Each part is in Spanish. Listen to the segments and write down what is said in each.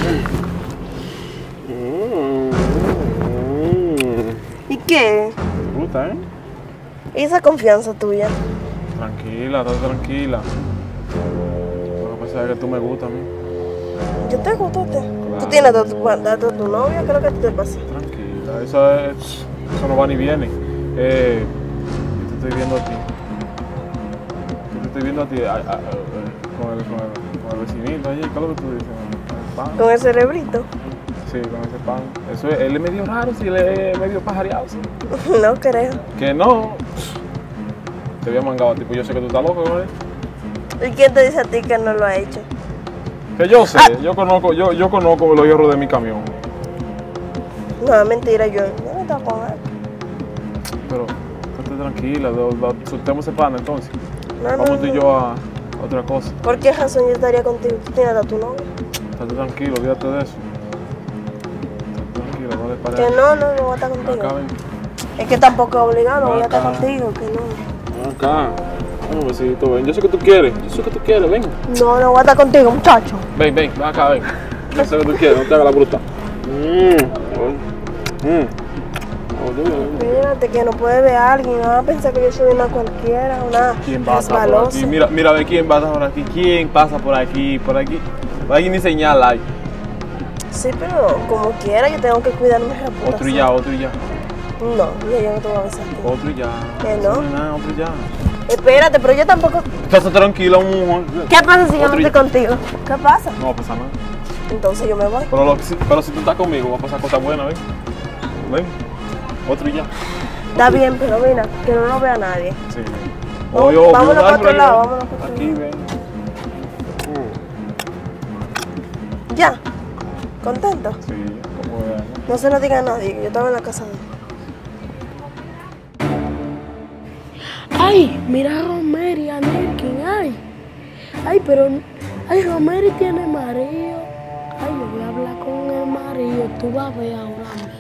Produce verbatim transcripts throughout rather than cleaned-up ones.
¿Y qué? ¿Te gusta, eh? ¿Y esa confianza tuya? Tranquila, estás tranquila. Lo que pasa es que tú me gustas a mí. ¿Yo te gusto a ti? ¿Tú tienes a tu, a tu, tu novia? ¿Qué es lo que te pasa? Tranquila, eso, es, eso no va ni viene. Eh, yo te estoy viendo a ti. Yo te estoy viendo a ti a, a, a, con, el, con, el, con el vecinito allí. ¿Qué es lo que tú dices? Con el pan. ¿Con el cerebrito? Sí, con ese pan. Eso es, él es medio raro, sí, él es medio pajareado. Sí. No creo. Que no. Te había mangado a ti, pues yo sé que tú estás loco con él. ¿Y quién te dice a ti que no lo ha hecho? Que yo sé, Ah. yo conozco, yo, yo conozco los hierros de mi camión. No, es mentira, yo, yo no estaba con él. Pero, estate tranquila, lo- lo- soltemos ese pan entonces. No, no, Vamos tú y no. yo a, a otra cosa. ¿Por qué razón yo estaría contigo? ¿Tú tienes a tu novia? Estate tranquilo, olvídate de eso. Estate tranquilo, no le pares. Que no, no, no voy a estar Acá, contigo. ven. Es que tampoco es obligado, no voy a estar Acá. contigo, que no. Acá. Ven, besito, ven. Yo sé que tú quieres, yo sé que tú quieres, ven. No, no voy a estar contigo, muchacho. Ven, ven, ven acá, ven. Yo sé que tú quieres, no te hagas la bruta. Mmm. Mmm. Mírate que no puede ver a alguien, no va a pensar que yo soy una cualquiera, una ¿Quién pasa por resbalosa. aquí? Mira, mira, ve quién pasa por aquí. ¿Quién pasa por aquí? Por aquí. Por aquí ni señal hay. Sí, pero como quiera, yo tengo que cuidar mi reputación. Otro y ya, otro y ya. No, ya yo no te voy a besar. Otro y ya. ¿Que no? Eso es nada, otro y ya. Espérate, pero yo tampoco... Estás tranquila, mujer. ¿Qué pasa si yo no Otro y- estoy contigo? ¿Qué pasa? No va a pasar nada. Entonces yo me voy. Pero, lo, si, pero si tú estás conmigo, va a pasar cosas buenas, ven. Ven. Otro y ya. Está bien, pero mira, que no lo vea nadie. Sí. No, Obvio, obvio, vámonos dale para por otro ahí, lado, ven. vámonos para otro Aquí, lado. ven. Mm. Ya. ¿Contento? Sí, como vean. No se lo diga a nadie, que yo estaba en la casa de él. Ay, mira a Romero y a Nirkin, ay. Ay, pero, ay, Romero tiene marido. Ay, yo voy a hablar con el marido, tú vas a ver ahora mismo.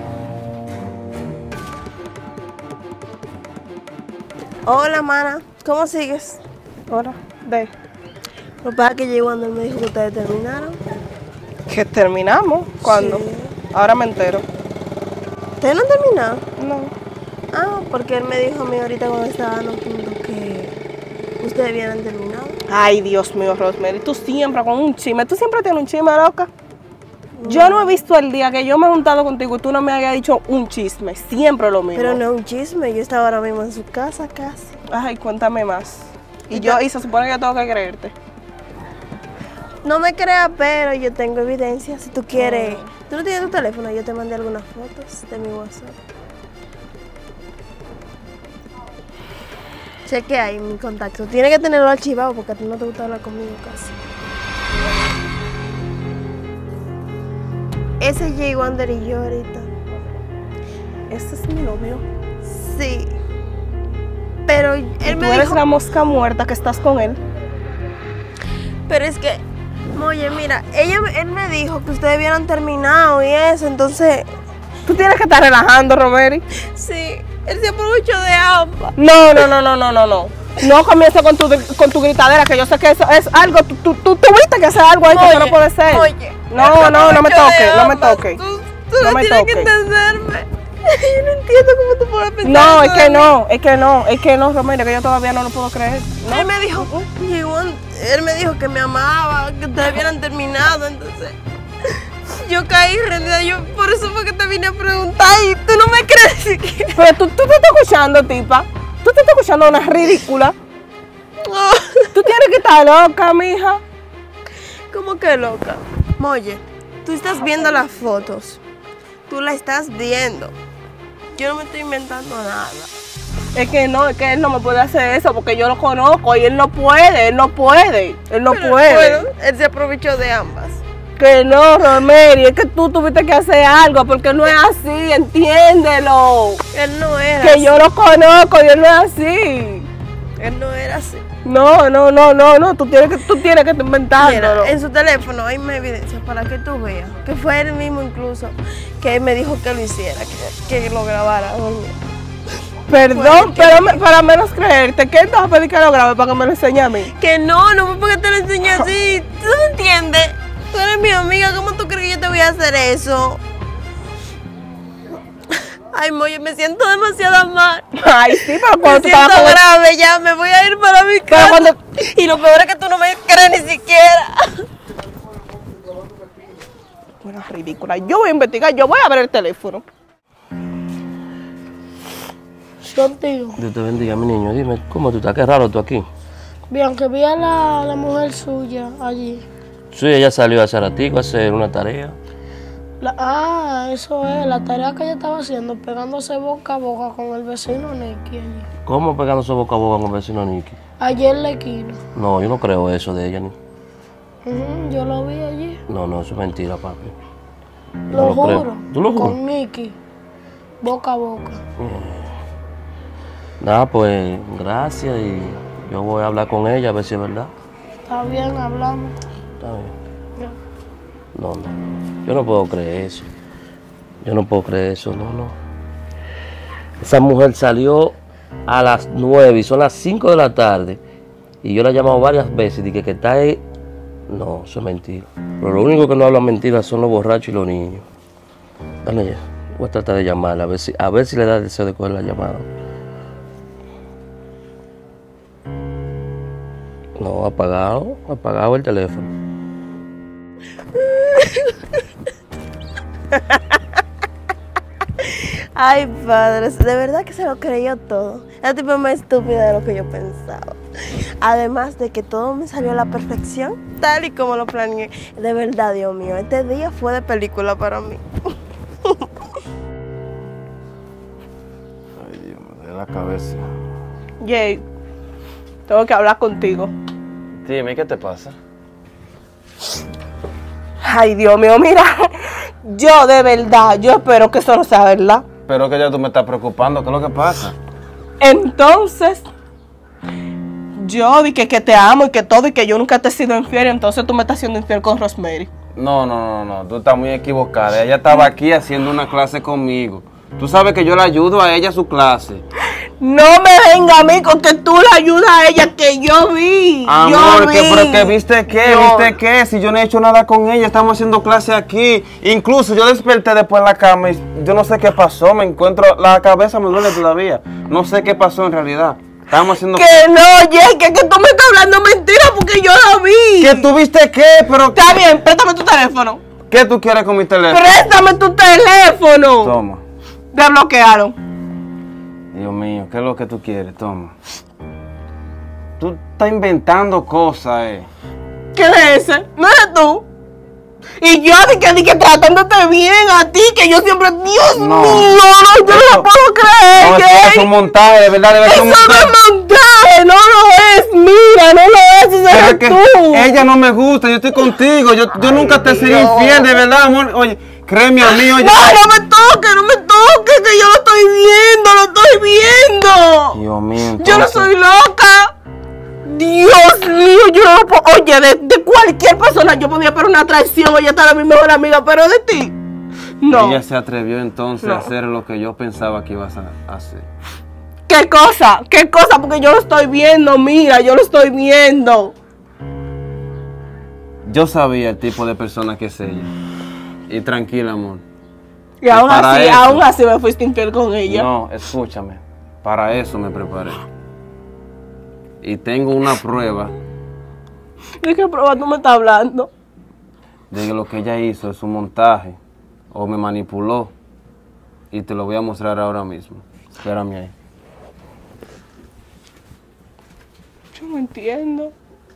Hola, mana. ¿Cómo sigues? Hola, de Lo que pasa es que llegó cuando él me dijo que ustedes terminaron. que terminamos. ¿Cuándo? Sí. Ahora me entero. ¿Ustedes no han terminado? No. Ah, porque él me dijo a mí ahorita cuando estaban juntos que ustedes habían terminado. Ay, Dios mío, Rosemary, tú siempre con un chisme. Tú siempre tienes un chisme, loca. Yo no he visto el día que yo me he juntado contigo y tú no me hayas dicho un chisme. Siempre lo mismo. Pero no es un chisme, yo estaba ahora mismo en su casa casi. Ay, cuéntame más. Y yo, y se supone que yo tengo que creerte. No me creas, pero yo tengo evidencia. Si tú quieres, Ah. tú no tienes tu teléfono, yo te mandé algunas fotos de mi WhatsApp. Cheque ahí mi contacto. Tienes que tenerlo archivado porque a ti no te gusta hablar conmigo casi. Ese es Jay Wonder y yo ahorita. Este es mi novio. Sí. Pero él Y tú me eres dijo... la mosca muerta que estás con él. Pero es que, oye, mira, ella, él me dijo que ustedes habían terminado y eso, entonces... Tú tienes que estar relajando, Romero. Sí, él se aprovechó de ambas. No, no, no, no, no, no, no. No comiences con tu, con tu gritadera, que yo sé que eso es algo. Tú, tú, tú tuviste que hacer algo ahí que no puede ser. Oye, No, él no, no me se aprovechó toques, de no me ambas. toques. Tú, tú No no, me tienes toques. que entenderme. Yo no entiendo cómo tú puedes pensar No, es eso que de mí. no, es que no, es que no, Romero, que yo todavía no lo puedo creer. No. Él me dijo, llegó, él me dijo que me amaba, que ustedes habían terminado, entonces yo caí rendida, yo por eso fue que te vine a preguntar y tú no me crees siquiera. Pero tú, tú te estás escuchando, tipa. Tú te estás escuchando una ridícula. Tú tienes que estar loca, mija. ¿Cómo que loca? Moye, tú estás viendo las fotos, tú la estás viendo, yo no me estoy inventando nada. Es que no, es que él no me puede hacer eso porque yo lo conozco y él no puede, él no puede, él no Pero, puede. bueno, él se aprovechó de ambas. Que no, Romero, es que tú tuviste que hacer algo porque no es así, entiéndelo. Él no era Que así. yo lo conozco y él no es así. Él no era así. No, no, no, no, no, tú tienes que, tú tienes que inventándolo. Mira, en su teléfono hay más evidencia para que tú veas. Que fue él mismo incluso que él me dijo que lo hiciera, que, que lo grabara. Perdón, Bueno, pero me- para menos creerte, ¿qué te vas a pedir que lo grabe para que me lo enseñe a mí? Que no, no fue porque te lo enseñé así. ¿Tú no entiendes? Tú eres eres mi amiga, ¿cómo tú crees que yo te voy a hacer eso? Ay, Moyo, me siento demasiado mal. Ay, sí, pero cuando Me tú siento estabas con- grave, ya me voy a ir para mi casa. cuando- Y lo peor es que tú no me crees ni siquiera. Bueno, ridícula. Yo voy a investigar, yo voy a ver el teléfono. Contigo. Dios te bendiga, mi niño. Dime, ¿cómo tú estás? Qué raro tú aquí. Bien, que vi a la, la mujer suya allí. Sí, ella salió a hacer ratico a hacer una tarea. La- ah, eso es, la tarea que ella estaba haciendo, pegándose boca a boca con el vecino Nicky allí. ¿Cómo pegándose boca a boca con el vecino Nicky? Ayer en la esquina. No, yo no creo eso de ella. Ni. Ujú, yo lo vi allí. No, no, eso es mentira, papi. Yo Lo no creo. juro. ¿Tú lo juras? Con Nicky. Boca a boca. Nada, pues gracias y yo voy a hablar con ella a ver si es verdad. Está bien, hablamos. Está bien. Ya. No, no. Yo no puedo creer eso. Yo no puedo creer eso, no, no. Esa mujer salió a las nueve y son las cinco de la tarde. Y yo la he llamado varias veces y dije que está ahí. No, eso es mentira. Pero lo único que no hablan mentiras son los borrachos y los niños. Dale ya. Voy a tratar de llamarla a ver si, a ver si le da el deseo de coger la llamada. No, apagado, apagado el teléfono. Ay, padres, de verdad que se lo creyó todo. La tipo más estúpida de lo que yo pensaba. Además de que todo me salió a la perfección, tal y como lo planeé. De verdad, Dios mío, este día fue de película para mí. Ay, Dios, me duele la cabeza. Jay, tengo que hablar contigo. Dime, ¿qué te pasa? Ay, Dios mío, mira, yo de verdad, yo espero que eso no sea verdad. Pero que ya tú me estás preocupando, ¿qué es lo que pasa? Entonces, yo dije que te amo y que todo y que yo nunca te he sido infiel, entonces tú me estás siendo infiel con Rosemary. No, no, no, no, tú estás muy equivocada. Ella estaba aquí haciendo una clase conmigo. Tú sabes que yo le ayudo a ella a su clase. No me venga a mí con que tú le ayudas a ella, que yo vi. Amor, yo vi. que, pero que viste qué, Yo- viste qué, si yo no he hecho nada con ella, estamos haciendo clase aquí. Incluso yo desperté después en la cama y yo no sé qué pasó, me encuentro, la cabeza me duele todavía. No sé qué pasó en realidad. Estábamos haciendo... Que no, Jay, que, que tú me estás hablando mentira porque yo lo vi. ¿Qué tú viste qué? Pero Está bien, préstame tu teléfono. ¿qué tú quieres con mi teléfono? Préstame tu teléfono. Toma. Te bloquearon. Dios mío, ¿qué es lo que tú quieres? Toma. Tú estás inventando cosas, eh. ¿Quién es ese? ¿No eres tú? Y yo di que, di que tratándote bien a ti, que yo siempre, Dios No. mío, no, yo no Eso- lo puedo creer, No, eso Jay. es un montaje, de verdad, debe ser Eso un no montaje. es montaje, no lo es, mira, no lo es, eso Pero eres es que tú. ella no me gusta, yo estoy contigo, yo, yo nunca te seré Dios. infiel, de verdad, amor. Oye, créeme a mí, oye. No, no me toques, no me toques, que yo lo estoy viendo, lo estoy viendo. Dios mío, Yo no entonces- soy loca. Dios mío, yo no puedo. Oye, de, de cualquier persona yo podía esperar una traición, ella era mi mejor amiga, pero de ti, no. Ella se atrevió entonces No. a hacer lo que yo pensaba que ibas a hacer. ¿Qué cosa? ¿Qué cosa? Porque yo lo estoy viendo, mira, yo lo estoy viendo. Yo sabía el tipo de persona que es ella. Y tranquila, amor. Y aún para así, eso- aún así me fuiste infiel con ella. No, escúchame. Para eso me preparé. Y tengo una prueba ¿De qué prueba tú me estás hablando? de que lo que ella hizo es un montaje. O me manipuló. Y te lo voy a mostrar ahora mismo. Espérame ahí. Yo no entiendo.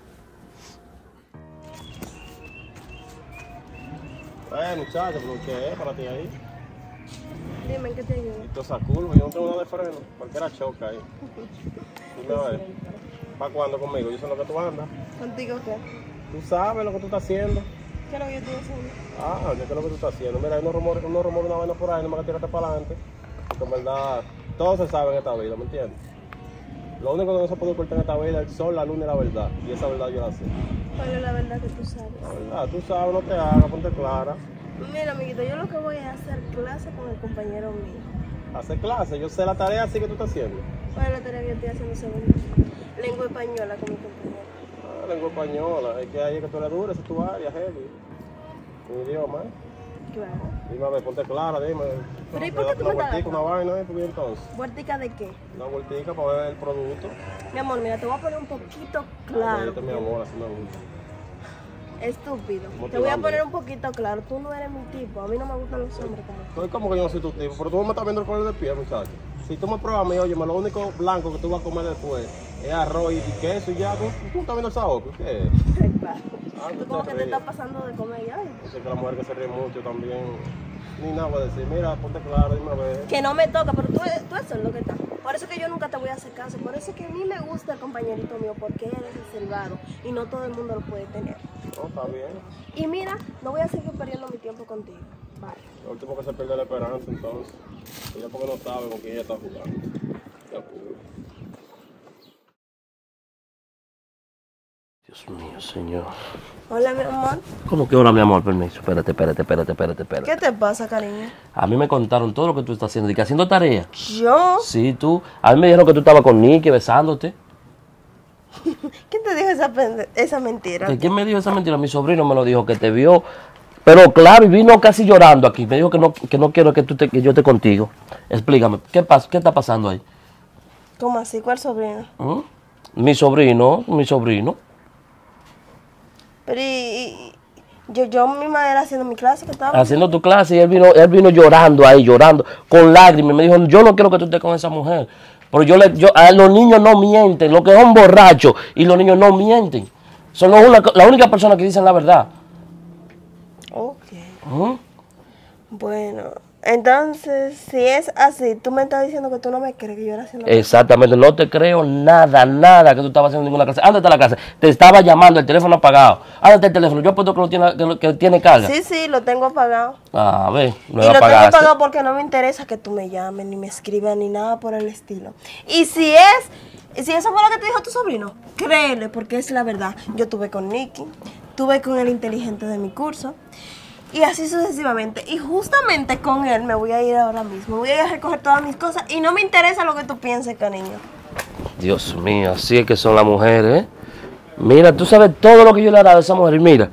Eh, muchacho, ¿pero qué es para ti ahí? Dime, ¿qué te ayuda? Y toda esa curva, yo no tengo nada de freno. Cualquiera choca ahí. Dime a ver. ¿Para cuándo conmigo? Yo sé lo que tú andas. ¿Contigo qué? Tú sabes lo que tú estás haciendo. ¿Qué es lo que yo estoy haciendo? Ah, ¿qué es lo que tú estás haciendo? Mira, hay unos rumores, unos rumores, una vaina por ahí, no me la tiraste para adelante. Que en verdad, todo se sabe en esta vida, ¿me entiendes? Lo único que no se puede ocultar en esta vida es el sol, la luna y la verdad. Y esa verdad yo la sé. ¿Cuál es la verdad que tú sabes? La verdad, tú sabes, no te hagas, ponte clara. Mira, amiguito, yo lo que voy a hacer clase con el compañero mío. Hacer clase, yo sé la tarea así que tú estás haciendo. ¿Cuál es la tarea que yo estoy haciendo segundo? Lengua española con mi compañero. Ah, lengua española, es que ahí es que tú eres dura, esa es tu área, heavy. Mi idioma, ¿eh? Claro. Dime, a ver, ponte clara, dime. Pero ¿y por qué tú una me estás vueltica, una vaina, ¿eh? Porque entonces, ¿Vueltica de qué? una vueltica para ver el producto. Mi amor, mira, te voy a poner un poquito Ay, claro. este, mi amor, así me gusta. Estúpido. Te voy a Motivando. poner un poquito claro. Tú no eres mi tipo. A mí no me gustan los hombres como tú. Estoy como que yo no soy tu tipo, pero tú me estás viendo el color de piel, muchacho. Si tú me pruebas a mí, oye, lo único blanco que tú vas a comer después es arroz y queso y ya, tú, tú no estás viendo el sabor, ¿qué es? Ah, Tú tú como te que te ríes. estás pasando de comer ya. Yo sé que la mujer que se ríe mucho también, ni nada voy a decir, mira, ponte claro, dime a ver. Que no me toca, pero tú, tú eso es lo que está. Por eso que yo nunca te voy a hacer caso. Por eso que a mí me gusta el compañerito mío, porque él es reservado y no todo el mundo lo puede tener. No, está bien. Y mira, no voy a seguir perdiendo mi tiempo contigo. Vale. Lo último que se pierde la esperanza, entonces. Ella porque no sabe con quién ella está jugando. Ya pudo. Dios mío, señor. Hola, mi amor. ¿Cómo que ahora, mi amor? Permiso, espérate, espérate, espérate, espérate, espérate. ¿Qué te pasa, cariño? A mí me contaron todo lo que tú estás haciendo. ¿Y que haciendo tarea? ¿Yo? Sí, tú. A mí me dijeron que tú estabas con Nicky besándote. ¿Quién te dijo esa, pende- esa mentira? ¿De quién me dijo esa mentira? Mi sobrino me lo dijo, que te vio. Pero claro, y vino casi llorando aquí. Me dijo que no, que no quiero que, tú te, que yo esté contigo. Explícame, ¿qué, pas, ¿qué está pasando ahí? ¿Cómo así? ¿Cuál sobrino? ¿Mm? Mi sobrino, mi sobrino. Pero y, y- yo, yo misma era haciendo mi clase que estaba. Haciendo tu clase y él vino, él vino llorando ahí, llorando, con lágrimas. Me dijo, yo no quiero que tú estés con esa mujer. Pero yo le, yo, a los niños no mienten, los que son borrachos y los niños no mienten. Son los una- la única persona que dicen la verdad. Ok. ¿Mm? Bueno, entonces, si es así, tú me estás diciendo que tú no me crees que yo era haciendo. Exactamente, no te creo nada, nada que tú estabas haciendo en ninguna clase. Ándate a la casa, te estaba llamando, el teléfono apagado. Ándate el teléfono, yo apuesto que, lo tiene, que, lo- que tiene carga. Sí, sí, lo tengo apagado. Ah, a ver, no Y lo lo tengo apagaste. apagado porque no me interesa que tú me llames, ni me escribas, ni nada por el estilo. Y si es, si eso fue lo que te dijo tu sobrino, créele, porque es la verdad. Yo tuve con Nicky, tuve con el inteligente de mi curso, y así sucesivamente. Y justamente con él me voy a ir ahora mismo. Voy a ir a recoger todas mis cosas y no me interesa lo que tú pienses, cariño. Dios mío, así es que son las mujeres, ¿eh? Mira, tú sabes todo lo que yo le he dado a esa mujer, y mira.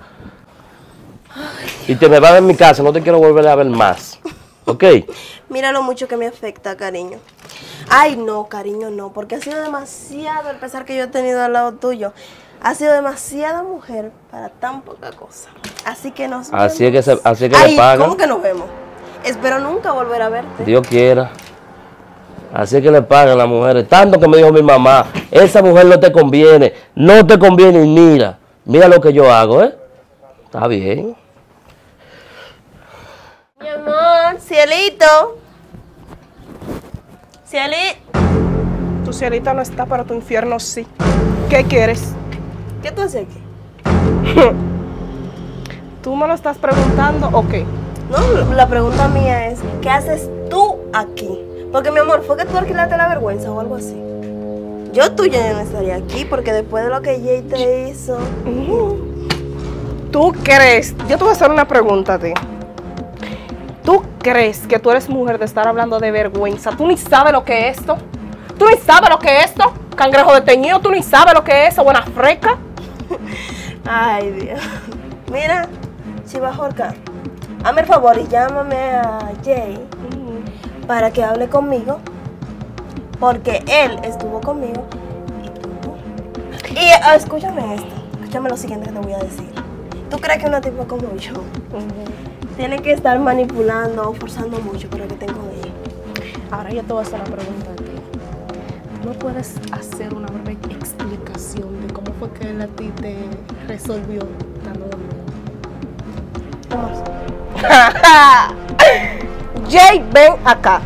Y te me vas de mi casa, no te quiero volver a ver más. ¿Ok? Mira lo mucho que me afecta, cariño. Ay, no, cariño, no, porque ha sido demasiado el pesar que yo he tenido al lado tuyo. Ha sido demasiada mujer para tan poca cosa. Así que nos Así es vemos. que, se, así es que Ay, le pagan. ¿cómo que nos vemos? Espero nunca volver a verte. Dios quiera. Así es que le pagan a las mujeres. Tanto que me dijo mi mamá, esa mujer no te conviene, no te conviene. Y mira, mira lo que yo hago, ¿eh? Está bien. Mi amor, cielito. Cielito. Tu cielita no está, pero tu infierno sí. ¿Qué quieres? ¿Qué tú haces aquí? ¿Tú me lo estás preguntando o qué? No, la pregunta mía es, ¿qué haces tú aquí? Porque, mi amor, ¿fue que tú alquilaste la vergüenza o algo así? Yo tú ya no estaría aquí porque después de lo que Jay te hizo... ¿Tú crees? Yo te voy a hacer una pregunta a ti. ¿Tú crees que tú eres mujer de estar hablando de vergüenza? ¿Tú ni sabes lo que es esto? ¿Tú ni sabes lo que es esto? Cangrejo de teñido, ¿tú ni sabes lo que es eso? Buena freca. Ay, Dios. Mira, Chivajorca, hazme el favor y llámame a Jay para que hable conmigo, porque él estuvo conmigo y tú no. Y ah, escúchame esto, escúchame lo siguiente que te voy a decir. ¿Tú crees que una tipa como yo tiene que estar manipulando o forzando mucho para que tenga con ella? Ahora yo te voy a hacer una pregunta a ti. ¿No puedes hacer una breve explicación de cómo fue que él a ti te resolvió dando de nuevo? ¿Cómo? Jay, ven acá.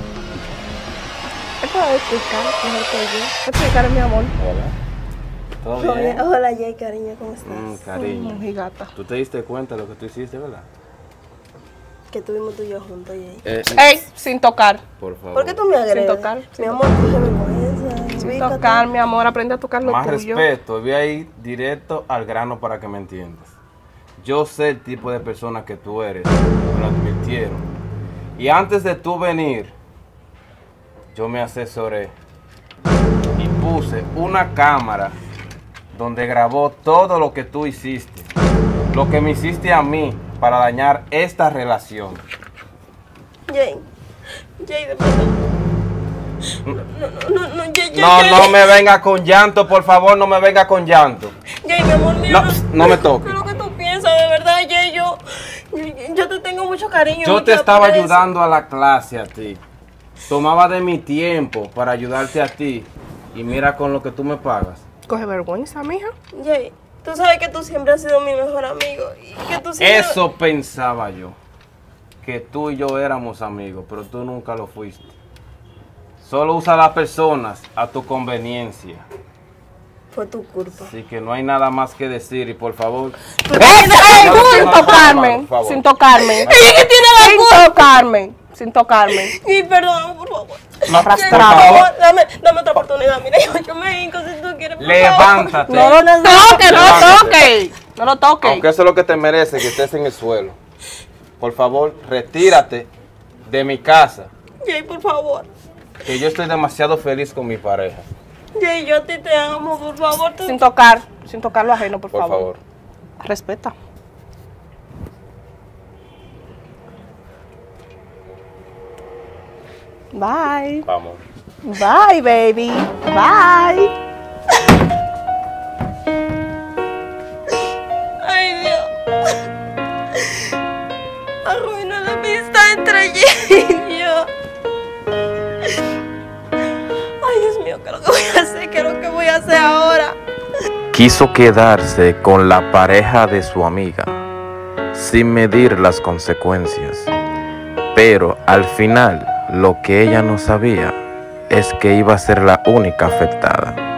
¿Qué puedo explicar mejor que yo? Explicar, mi amor. ¿Todo Hola, bien? hola, Jay, cariño, ¿cómo estás? Mm, cariño. Mm, gigata. ¿Tú te diste cuenta de lo que tú hiciste, verdad? Que tuvimos tú y yo juntos, Jay. Eh, Ey, sin tocar. por favor. ¿Por qué tú me agredes? tocar, sin Mi amor, coge vergüenza. Sin ubícate. tocar, mi amor. Aprende a tocar lo Más tuyo. respeto, voy a ir directo al grano para que me entiendas. Yo sé el tipo de persona que tú eres, me lo advirtieron. Y antes de tú venir, yo me asesoré y puse una cámara donde grabó todo lo que tú hiciste. Lo que me hiciste a mí, para dañar esta relación. Jay, Jay, de verdad. No, no, no, no, Jay, Jay, No, Jay. no me venga con llanto, por favor, no me venga con llanto. Jay, mi amor mío. No, no me toques. ¿Qué es lo que tú piensas, de verdad, Jay? Yo, yo, yo te tengo mucho cariño. Yo te mucho estaba aprecio. ayudando a la clase a ti. Tomaba de mi tiempo para ayudarte a ti. Y mira con lo que tú me pagas. Coge vergüenza, mija. Jay, tú sabes que tú siempre has sido mi mejor amigo. Y que tú siempre... Eso pensaba yo. Que tú y yo éramos amigos, pero tú nunca lo fuiste. Solo usa a las personas a tu conveniencia. Fue tu culpa. Así que no hay nada más que decir y por favor... ¡Ey, ey! No, no, Sin no, no, tocarme, por favor. sin tocarme. Ella que tiene la Sin culpa. tocarme, sin tocarme. Y perdón, por favor. No, Arrastrado. por favor, Dame, dame otra oportunidad. Mira, yo, yo me hinco si tú quieres. por favor. levántate. No lo toque, no lo toque. No lo toque. Aunque eso es lo que te merece, que estés en el suelo. Por favor, retírate de mi casa. Jay, por favor. Que yo estoy demasiado feliz con mi pareja. Jay, yo a ti te amo, por favor. Tú... Sin tocar, sin tocar lo ajeno, por, Por favor. favor. Respeta. Bye. Vamos. Bye, baby. Bye. Ay, Dios. Arruinó la amistad entre Jay y yo. Ay, Dios mío, ¿qué es lo que voy a hacer? ¿Qué es lo que voy a hacer ahora? Quiso quedarse con la pareja de su amiga, sin medir las consecuencias. Pero al final, lo que ella no sabía es que iba a ser la única afectada.